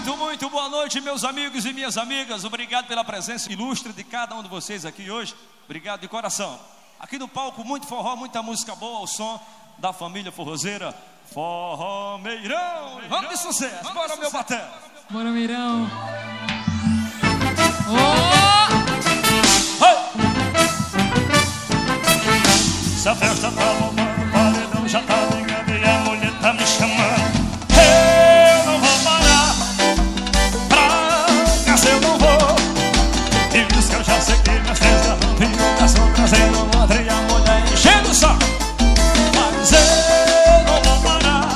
Muito boa noite, meus amigos e minhas amigas. Obrigado pela presença ilustre de cada um de vocês aqui hoje. Obrigado de coração. Aqui no palco, muito forró, muita música boa, ao som da família forrozeira Forró Meirão. Vamos de sucesso, bora meu batera. Bora Meirão. Se a festa tá bombando, o paredão já tá ligando e a mulher tá me chamando. Eu não vou parar, pra casa eu não vou. E diz que eu já sei que minhas três garrafinhas estão trazendo um outro e a mulher enchendo o saco. Mas eu não vou parar,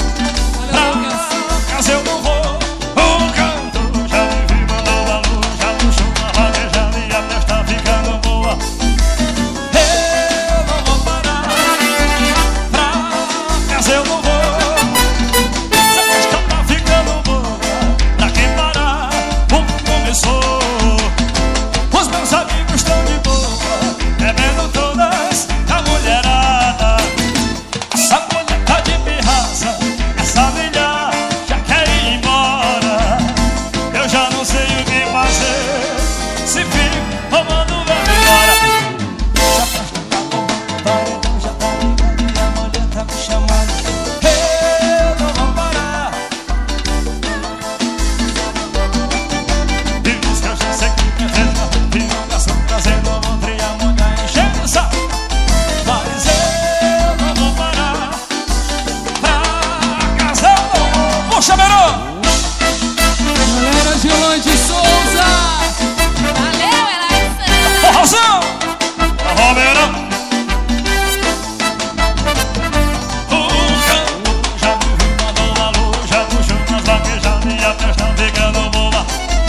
pra casa eu não vou. O canto já me vi, mandou a luz, já puxou uma vaquejada e a festa tá ficando boa. Eu não vou, essa festa tá ficando boa. Pra quem parar, o mundo começou. Os meus amigos estão de boa, bebendo todas a mulherada. Essa mulher tá de pirraça, essa milha já quer ir embora. Eu já não sei o que fazer, se fico roubando vai embora. Essa festa tá bombando, o paredão já tá ligando e a mulher tá me chamando. Trazendo a outra e a mulher enchendo o saco. Mas eu não vou parar, pra casa eu não vou. Puxa, Meirão! Galera de Londe Souza. Valeu, ela é insana. Forrozão! Forró Meirão! O canto já me viu, mandou a luz, já puxou umas vaquejadas e a festa ficando boa.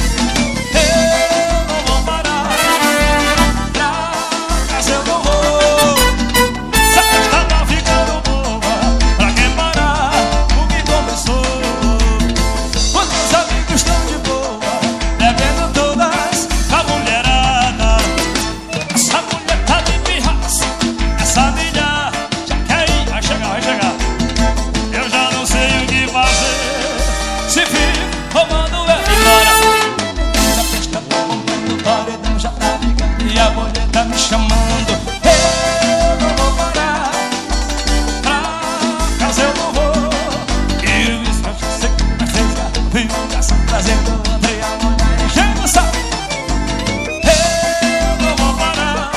Eu não vou, essa festa tá ficando boa. Pra quem parar, o que começou. Os meus amigos estão de boa, bebendo todas a mulherada. Essa mulher tá de pirraça, essa milha já quer ir. Vai chegar, vai chegar. Eu já não sei o que fazer, se fico roubando ela embora. Essa festa tá bombando, o paredão já tá ligando e a mulher tá me chamando. Trazendo outra e a mulher enchendo o saco. Eu não vou parar,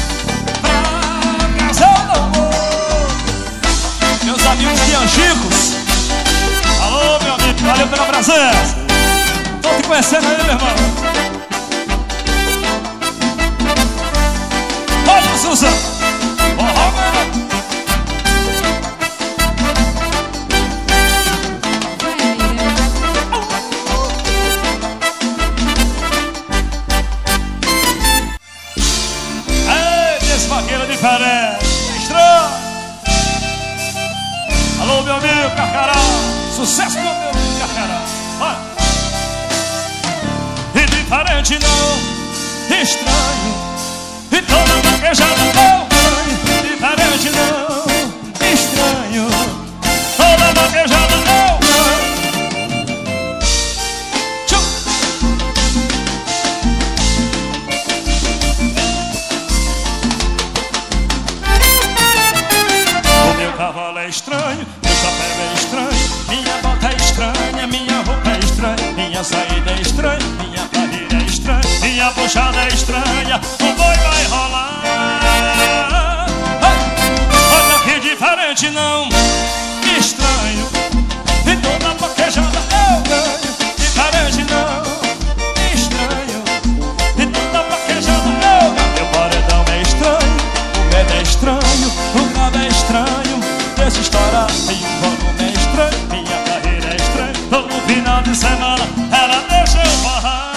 pra casa eu não vou. Meus amigos de Angicos, alô meu amigo, valeu pela presença. Tô te conhecendo aí, meu irmão. Olha, Suzano. Alô, meu amigo Carcará, sucesso com meu amigo Carcará. Olha. E diferente não, estranho, e toda vaquejada eu ganho. Diferente não, estranho, toda vaquejada eu ganho. O meu cavalo é estranho, meu chapéu é estranho, minha bota é estranha, minha roupa é estranha, minha saída é estranha, minha barriga é estranha, minha puxada é estranha, o boi vai rolar. Olha que diferente não, estranho, e toda vaquejada eu ganho. Diferente não, estranho, e toda vaquejada eu ganho. Meu paredão é estranho, o medo é estranho, o grave é estranho, deixa estourar. E o volume é estranho, minha carreira é estranha. Todo final de semana ela deixa eu barrar.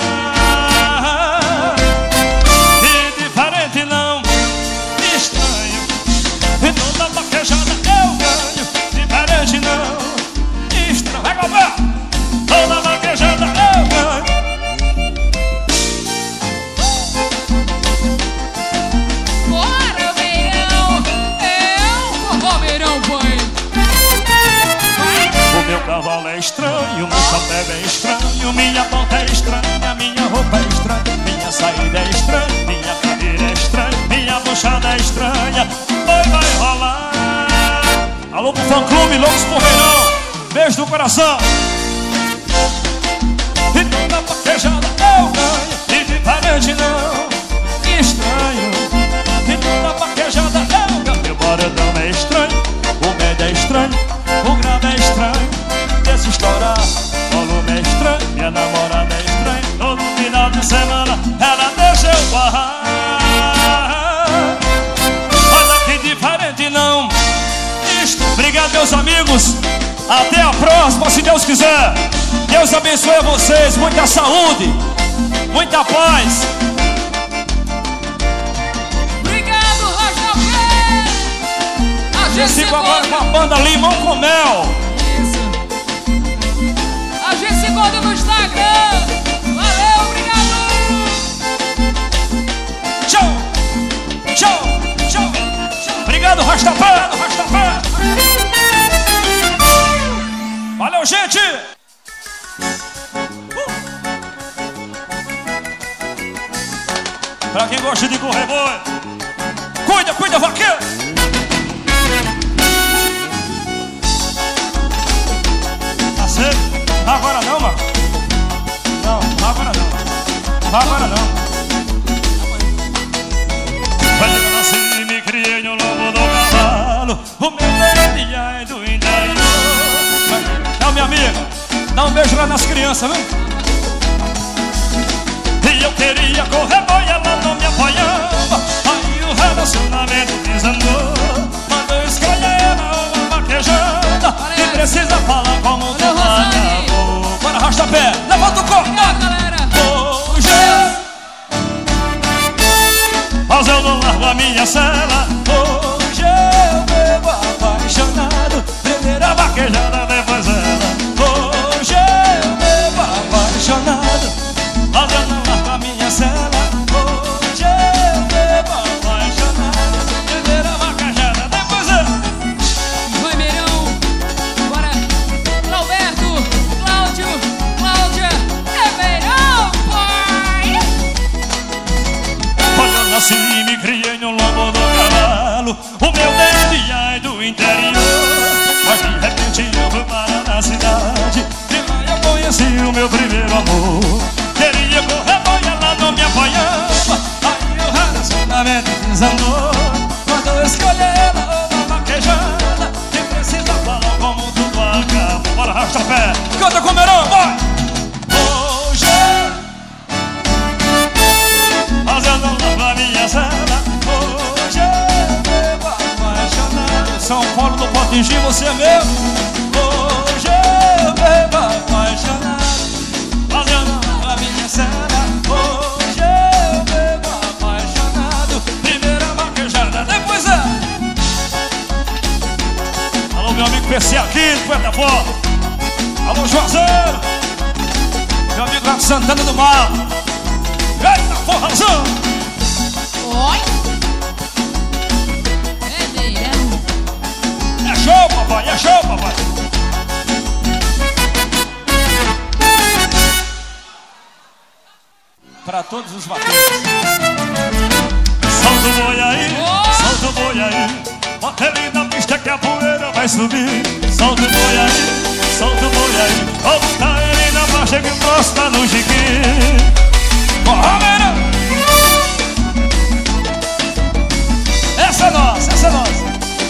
E diferente não, estranho, e toda vaquejada eu ganho. Diferente não, estranho, vai comprar. Toda vaquejada eu ganho. Bora, Meirão. Forró Meirão, põe. O meu cavalo é estranho, meu chapéu é estranho. estranho, minha volta é estranha, minha roupa é estranha, minha saída é estranha, minha carreira é estranha, minha buchada é estranha. Vai rolar. Alô pro fã clube, Loucos por Verão, beijo do coração. E toda vaquejada eu ganho, e diferente não, estranho. E toda vaquejada eu ganho, meu paredão é estranho, o médio é estranho, o grave é estranho, esse estourar, volume é estranho, minha namorada é estranha, todo final de semana ela deixa eu barrar. Olha que diferente não. Obrigado, meus amigos. Até a próxima, se Deus quiser. Deus abençoe a vocês. Muita saúde, muita paz. Obrigado, Rocha Pé. A Eu gente sigo agora com a banda Limão com Mel. Isso. A gente se encontra no Instagram. Valeu, obrigado. Tchau, tchau, tchau. Obrigado, Rastapé. Valeu, gente. Pra quem gosta de correr boi, cuida, vaqueiro. Tá certo? Agora não, mano. Não, agora não. Agora não. Quando eu nasci, me criei no lombo do cavalo, o meu nome é do interior. Tchau, minha amiga. Dá um beijo lá nas crianças, viu? E eu queria correr boi, ela não me apoiava. Aí o relacionamento desandou. Mandou escolher ela uma vaquejada que precisa falar como tu acabou. Bora, arrasta pé, levanta o corpo. Hoje mas eu não largo a minha cela. Hoje eu bebo apaixonado, primeira vaquejada depois ela. Hoje eu bebo apaixonado, mas eu não largo a minha cela. Hoje eu bebo apaixonado, primeira vaquejada depois ela. Vai, Meirão. Bora. Alberto, Cláudia. É Meirão, pai. Quando eu nasci, me criei no lombo do cavalo, o meu DNA é do interior. Mas de repente eu fui parar na cidade, e lá eu conheci o meu primeiro amor. Queria correr boi, ela não me apoiava. Aí o relacionamento desandou. Quando eu escolhi ela, uma vaquejada que precisa falar como tudo acaba. Bora, arrasta o pé, canta com o Meirão, vai! Hoje mas eu não largo a minha cela. Hoje eu bebo apaixonado. São Paulo do Potengi, você é meu. Hoje eu bebo apaixonado, mas eu não largo a minha cela. Hoje eu bebo apaixonado, primeira vaquejada depois é. Alô, meu amigo PC aqui, do Puerta Fora. Alô, Juazeiro. Meu amigo lá de Santana do Mar. Eita, forrazão! Oi. É Meirão. É show, papai, é show, papai! Para todos os vaqueiros. Solta o boi aí, solta o boi aí. Bota ele na pista que a poeira vai subir. Solta o boi aí, solta o boi aí. Vou botar ele na marcha que encosta no jiquinho. Bora, Meirão! Essa é nossa, essa é nossa.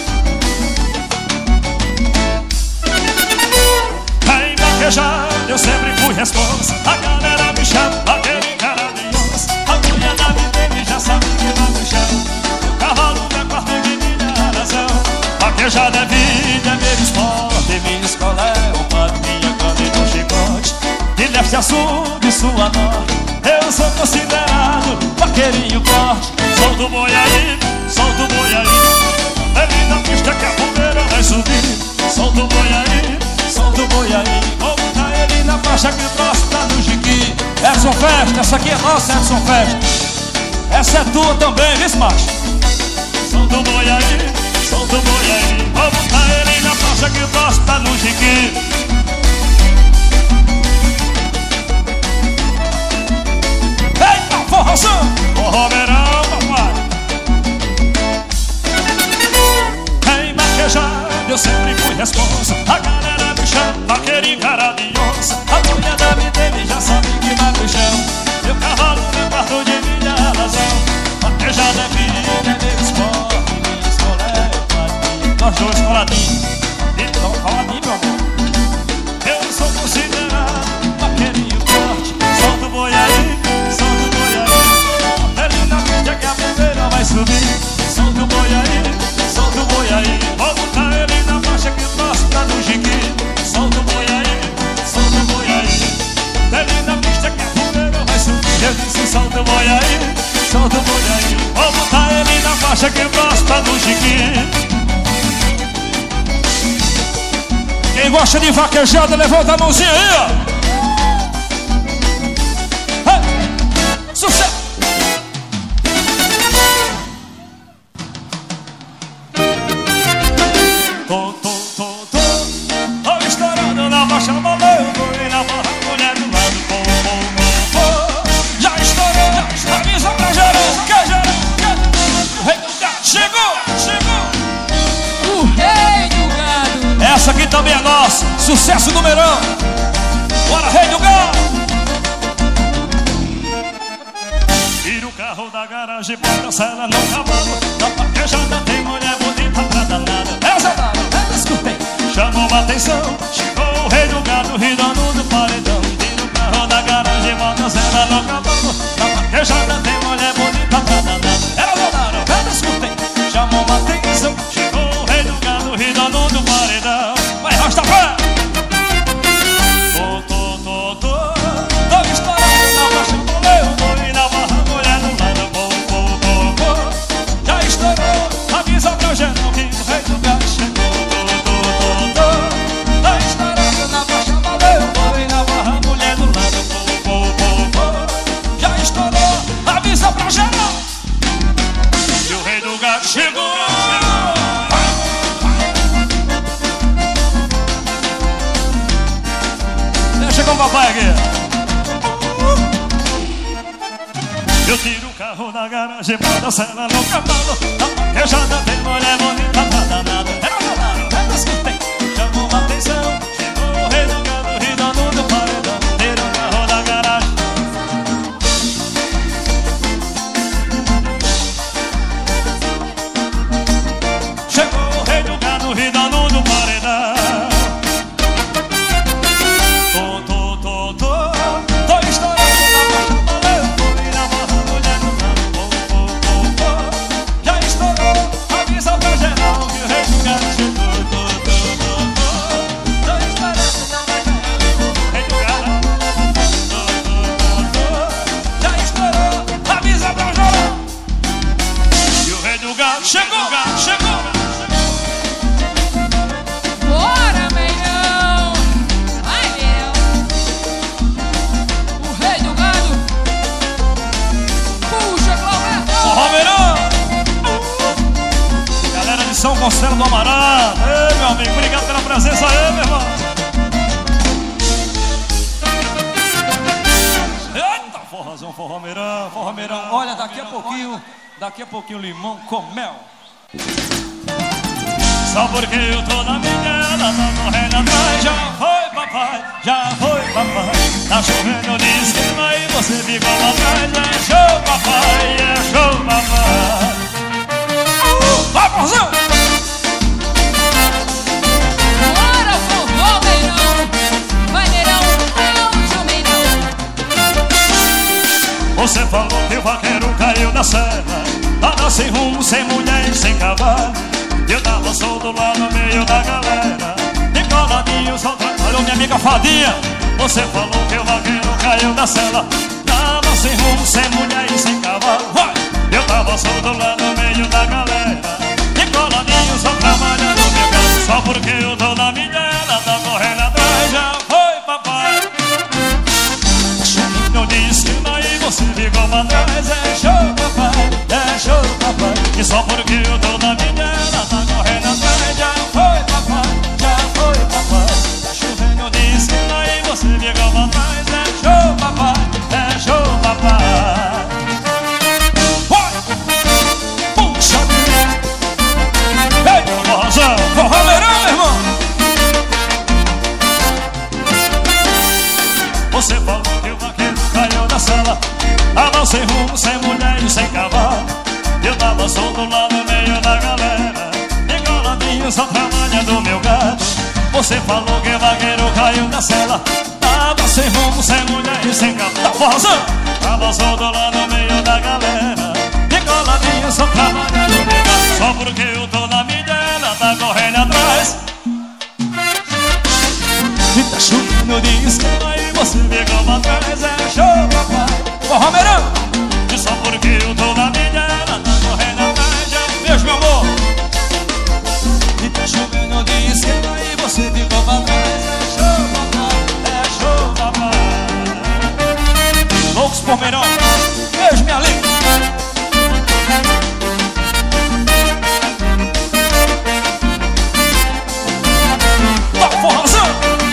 Em vaquejada eu sempre fui responsa. A galera me chama, aquele cara de onça. A mulher da vida já sabe que vai no chão. O cavalo é quarto de minha razão. Vaquejada é vida, é meu esporte. Minha escola é o pato, minha cama e meu chicote. De leste a sul, de sul a norte, eu sou considerado vaqueirinho forte. Solta o boi aí, solta o boi aí. Ele na pista que a poeira vai subir. Solta o boi aí, solta o boi aí. Vou botar ele na faixa que gosta no jiqui. Edson Festa, essa aqui é nossa, Edson Festa. Essa é tua também, viu, macho? Solta o boi aí, solta o boi aí. Vou botar ele na faixa que gosta no jiqui. acha que gosta do chiquinho. Quem gosta de vaquejada, levanta a mãozinha aí, ó. Sucesso! Tô estourando na faixa maluco e na barra mulher do lado. Já estourou, avisa pra geral, que geral, o rei do gado chegou. O rei do gado. Essa aqui também é nossa, sucesso numerão. Bora, rei do gado. Tira o carro da garagem, bota a cela no cavalo. Na vaquejada tem mulher bonita pra danada. Essa dava, escutei. Chamou a atenção, chegou o rei do gado, ridando do paredão. Tira o carro da garagem, bota a cela no cavalo. Na vaquejada tem mulher bonita pra danada. Ela danada, escutei. Chamou a atenção, chegou o rei do gado, ridando do paredão. Vai, rosta pé! Tô estourando na faixa do leão e na barra mulher do lado. Já estourou, avisa pra geral que o rei do gado chegou. Tô estourando na faixa do leão e na barra mulher do lado. Já estourou, avisa pra geral que o rei do gado chegou. Deixa com o papai aqui. Eu tiro o carro da garagem, bota a cela no cavalo. Na vaquejada tem mulher bonita pra danada. Ela danada, escutei. Chamou a atenção, chegou o rei do gado, ridando do paredão. Tira o carro da garagem. Chegou o rei do gado, ridando do paredão. Tô estourando na faixa do leão e na barra mulher do lado. Já estourou, avisa pra geral que o rei do gado chegou. Tô estourando na faixa do rei do gado. Já estourou, avisa pra geral que o rei do gado chegou. Bora, Meirão. Vai, Meirão. O rei do gado. Puxa, Cláudio. Forró Verão. Galera de São Conselho do Amaral. Ei, meu amigo, obrigado pela presença aí, meu irmão. Eita, forrozão, Forró Verão. Olha, daqui a pouquinho limão com mel. Só porque eu tô na minha, ela tá correndo atrás. Já foi, papai. Tá chovendo de esquema e você ficou atrás. É show, papai. Vai, porrozão! Bora, forró, Meirão. Vai, Meirão. Áudio, Meirão. Você falou que o vaqueiro caiu na serra. Tava sem rumo, sem mulher e sem cavalo. Eu tava solto lá no meio da galera, decoladinho, só trabalhou minha amiga Fadinha. Você falou que o vaqueiro caiu da cela. Tava sem rumo, sem mulher e sem cavalo. Vai! Eu tava solto lá no meio da galera, decoladinho, só trabalhando meu carro. Só porque eu tô na minha, ela tá correndo atrás. Já foi, papai. Chuvinho de esquina e você ficou pra trás. É show, papai. E só porque eu tô na minha, ela tá correndo atrás. Já foi, papai. Tá chovendo de esquina e você ficou pra trás. É show, papai. Vai! Puxa! Ei, forrozão, forró Verão, meu irmão. Você falou que o vaqueiro caiu da sala. Tava sem rumo, sem mulher e sem cavalo. Eu tava solto lá no meio da galera, decoladinho, só trabalhando meu gado. Você falou que o vaqueiro caiu da cela. Tava sem rumo, sem mulher e sem cavalo. Tá forrozão! Tava solto lá no meio da galera, decoladinho, só trabalhando meu gado. Só porque eu tô na mídia, ela tá correndo atrás. E tá chovendo de esquema e você ficou pra trás. É show, papai. Forró Verão! E só porque eu tô na mídia, ela tá correndo atrás. Já Abraço por melhor. Beijo, minha linda. Tá forrozão.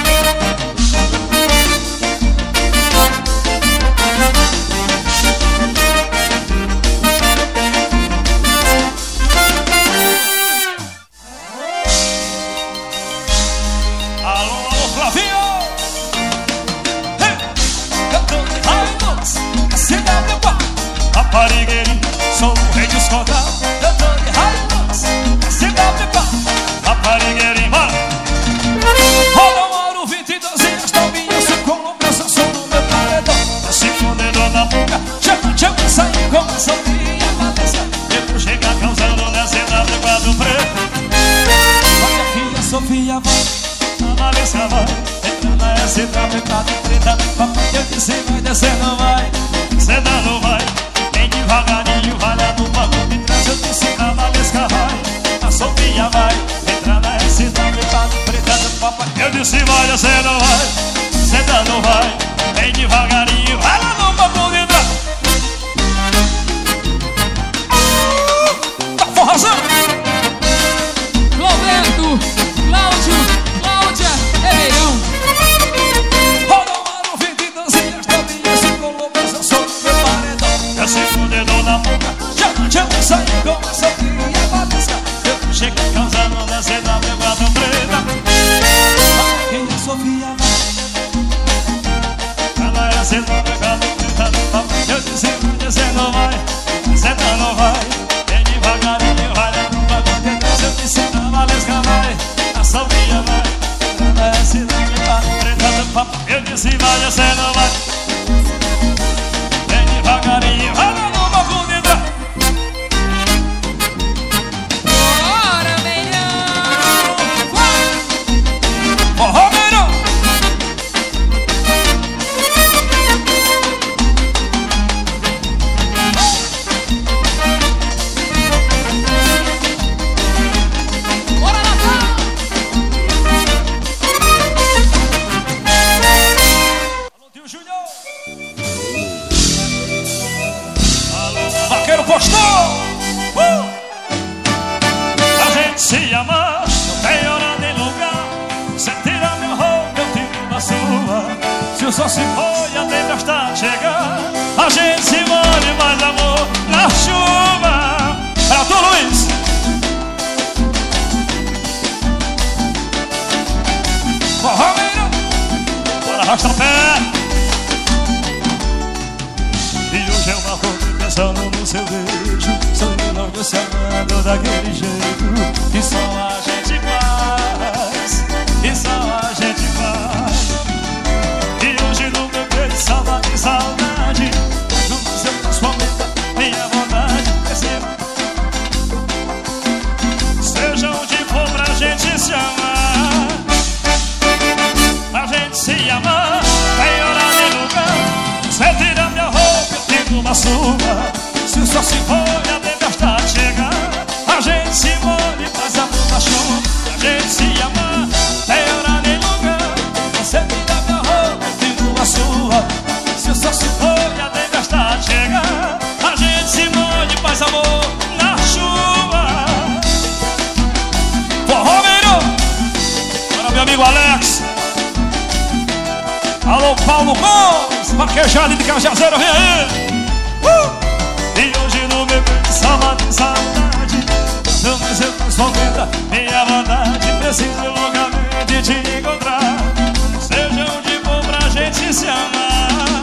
Raparigueirinho, sou o rei dos cordal. Eu tô de Hilux, CW4. Raparigueirinho, bora! Roda um ouro, 22 e as novinhas se colocam, sou no meu paredão. Se fudendo na boca, Chama, sair com a Sofia Valesca. depois chega causando na CW4 preto. Olha aqui a Sofia vai, A Valesca vai, entra na SW4 preta. Papai, eu disse, vai descer, não vai. cê não vai. Vem devagarinho, vai lá no banco de trás. Eu disse, a Valesca vai, a Sofia vai. Entra na SW4 preta do papai. Eu disse vai, cê não vai. Cê não vai. Vem devagarinho, vai lá no banco de trás. Tá forrozão. Roberto, Cláudio, Cláudia, Ribeirão. Roda um ouro, 22 e as novinhas se colocam, sou no meu paredão. Se fudendo na boca, Chama, sair com a Sofia Valesca. depois chega causando na CW4 preta. Quem a Sofia vai, Ela é CW4 preta do papai. eu disse, vai descer, não vai. Cê não vai. Vem devagarinho, vai lá no banco de trás. Eu disse, a Valesca vai, A Sofia vai. na SW4 preta do papai. Eu disse vai, cê não vai. Vem devagarinho, vai lá no banco de trás. Bora, Beirão. Forró, Beirão. Bora, Natal. Alô, tio Júnior. Vaqueiro postou. A gente se ama, não tem hora nem lugar. Cê tira minha roupa, eu tiro a sua. Se o sol se Foi a tempestade chegar, a gente se molha, mais amor na chuva. Pra tu, Luiz. Forró, Beirão. Bora, arrasta o pé. E hoje é uma roupa pensando no seu beijo. Sonho logo se amando daquele jeito. E só a gente faz, e só a gente faz. E hoje no meu peito saudade, saudade. No seu braço aumenta Minha vontade é ser. Seja onde for pra gente se amar. A gente se ama, tem hora nem lugar. Cê tira minha roupa, eu tiro uma sua. Se o sol se Foi a tempestade chegar, a gente se molha e faz amor na chuva. A gente se ama, tem hora nem lugar. você tira minha roupa, eu tiro a sua. Se o sol se Foi a tempestade chegar, a gente se molha e faz amor na chuva. Forró, Beirão. Para meu amigo Alex. Alô, Paulo Gomes. Vaquejado de Cajazeiro, vem aí. E hoje no meu peito saudade, saudade. No meu braço aumenta Minha vontade preciso loucamente te encontrar. Seja onde for pra gente se amar.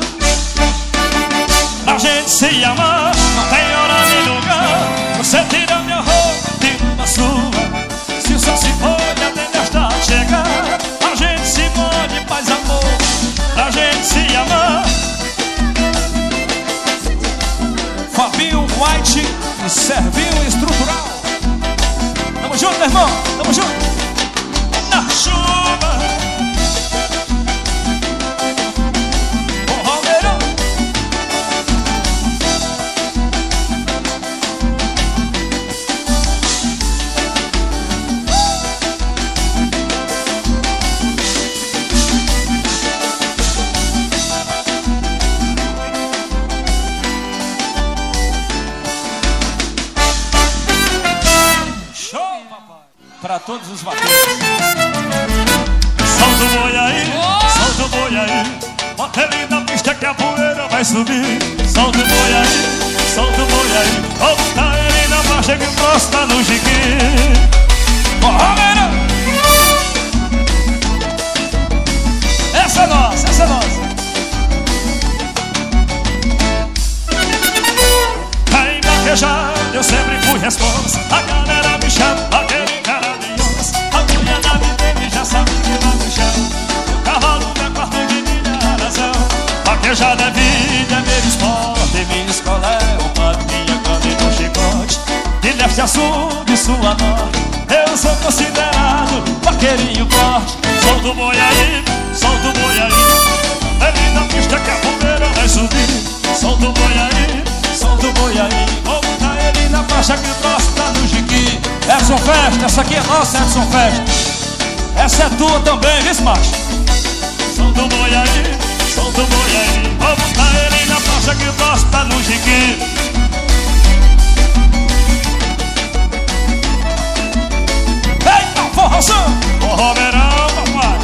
A gente se ama, não tem hora nem lugar. Você tira minha roupa, tira uma sua. se o sol se Foi a tempestade chegar, a gente se molha e faz amor. A gente se ama. Fabinho White e Servinho Estrutural. Tamo junto, meu irmão. Tamo junto. Na chuva. Forró, Beirão. para todos os vaqueiros. Solta o boi aí, solta o boi aí, bota ele na pista que a poeira vai subir. Solta o boi aí, solta o boi aí, vou botar ele na marcha que encosta no jiquinho. Romeirão! Essa é nossa, essa é nossa. Aí vaquejada eu sempre fui responsa, a galera me chama aquele cara de onça. A mulher da BDM já sabe que vai no chão, o cavalo é quarto de milha, a razão. Vaquejada é vida, é meu esporte, minha escola é o pato, minha cana e meu chicote. De leste a sul, de sul a norte, eu sou considerado vaqueirinho forte. Solta o boi aí, solta o boi aí, ele na pista que a poeira vai subir. Solta o boi aí, solta o boi aí, vou botar ele na faixa que gosta no jiqui. Edson Festa, essa aqui é nossa, Edson Festa. Essa é tua também, viu, macho? Solta o boi aí, solta o boi aí, vou botar ele na faixa que gosta no jiqui. Eita, forrozão! Forró verão, papai.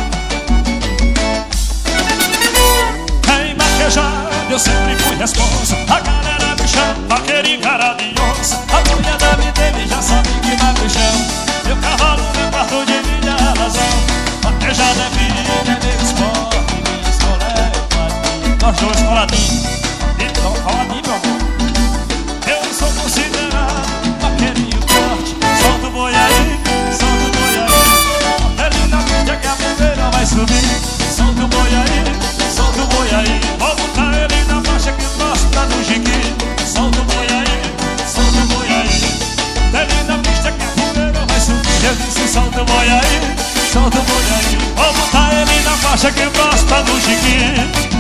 Em vaquejada eu sempre fui responsa, a galera me chama vaqueirinho cara de onça. A mulher da BDM já sabe que vai pro chão, meu cavalo é quarto de milha, a razão. Vaquejada é vida, é meu esporte, minha escola é o patinho. Nós dois coladinhos. Então coladinho, meu amor. Eu sou considerado vaqueirinho forte. Solta o boi aí, solta o boi aí, ele na pista que a poeira vai subir. Solta o boi aí, solta o boi aí, vou botar ele na faixa que gosta do jiqui. Solta o boi aí, solta o boi aí, ele na pista que a poeira vai subir. Eu disse solta o boi aí, solta o boi aí, vou botar ele na faixa que gosta do jiqui.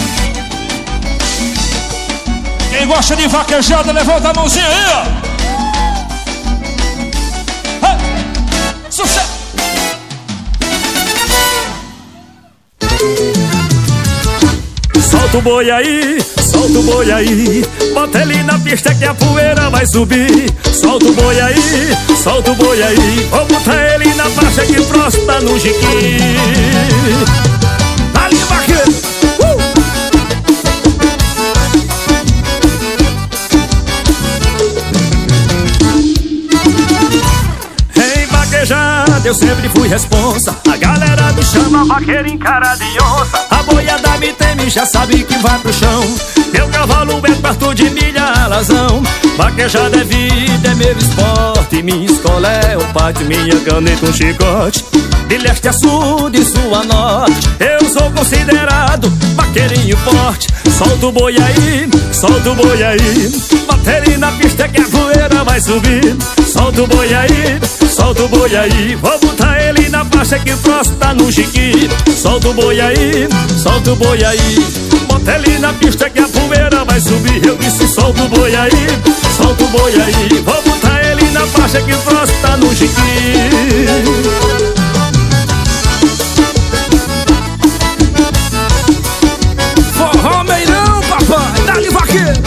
Quem gosta de vaquejada, levanta a mãozinha aí, ó. Sucesso! Solta o boi aí, solta o boi aí, bota ele na pista que a poeira vai subir. Solta o boi aí, solta o boi aí, vou botar ele na faixa que prosta no jiqui. Ali, vaqueiro! Eu sempre fui responsa, a galera me chama vaqueirinho cara de onça. A boiada me teme, já sabe que vai pro chão, meu cavalo é quarto de milha, alazão. Vaquejada é vida, é meu esporte, minha escola é o pátio, minha caneta um chicote. De leste a sul, de sul a norte, eu sou considerado vaqueirinho forte. Solta o boi aí, solta o boi aí, bota ele na pista que a poeira vai subir. Solta o boi aí, solta o boi aí, vou botar ele na faixa que prosta no jiqui. Solta o boi aí, solta o boi aí, bota ele na pista que a poeira vai subir. Eu disse solta o boi aí, solta o boi aí, vou botar ele na faixa que prosta no jiqui. Romeirão, papai, dá-lhe vaqueiro!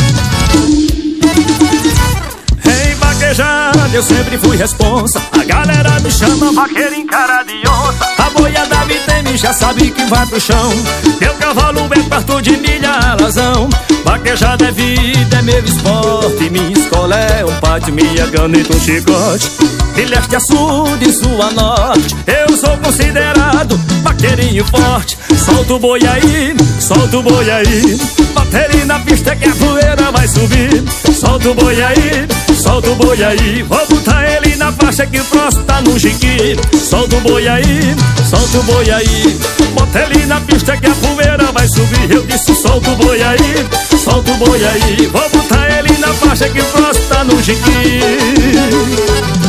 Em vaquejada eu sempre fui responsa, a galera me chama vaqueirinho cara de onça. A boiada me teme, já sabe que vai pro chão, meu cavalo é quarto de milha, alazão. Vaquejada é vida, é meu esporte, minha escola é um pátio, minha caneta um chicote. De leste a sul, de sul a norte, eu sou considerado vaqueirinho forte. Solta o boi aí, solta o boi aí, bota ele na pista que a poeira vai subir. Solta o boi aí, solta o boi aí, vou botar ele na faixa que prosta no jiqui. Solta o boi aí, solta o boi aí, bota ele na pista que a poeira vai subir. Eu disse solta o boi aí, solta o boi aí, vou botar ele na faixa que prosta no jiqui.